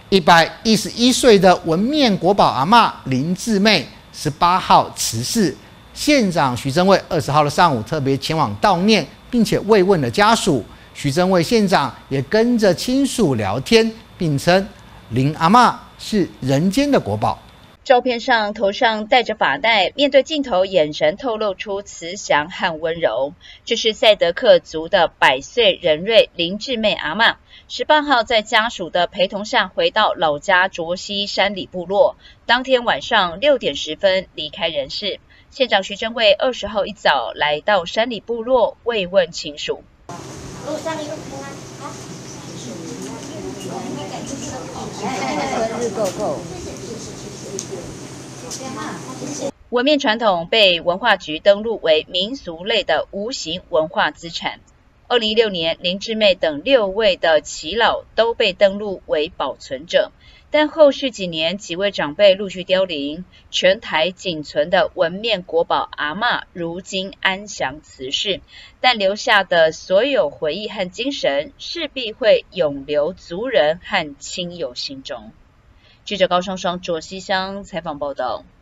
111岁的文面国宝阿嬷林志妹18号辞世，县长徐榛蔚20号的上午特别前往悼念，并且慰问了家属。徐榛蔚县长也跟着亲属聊天，并称林阿嬷是人间的国宝。 照片上头上戴着发带，面对镜头，眼神透露出慈祥和温柔。这是赛德克族的100岁人瑞林志妹阿嬷，18号在家属的陪同下回到老家卓溪山里部落，当天晚上6点10分离开人世。县长徐榛蔚20号一早来到山里部落慰问亲属。 路上一路平安，好。 生日够够。 文面传统被文化局登录为民俗类的无形文化资产。2016年，林志妹等6位的耆老都被登录为保存者，但后续几年几位长辈陆续凋零，全台仅存的文面国宝阿嬷如今安详辞世，但留下的所有回忆和精神势必会永留族人和亲友心中。记者高双双卓溪乡采访报道。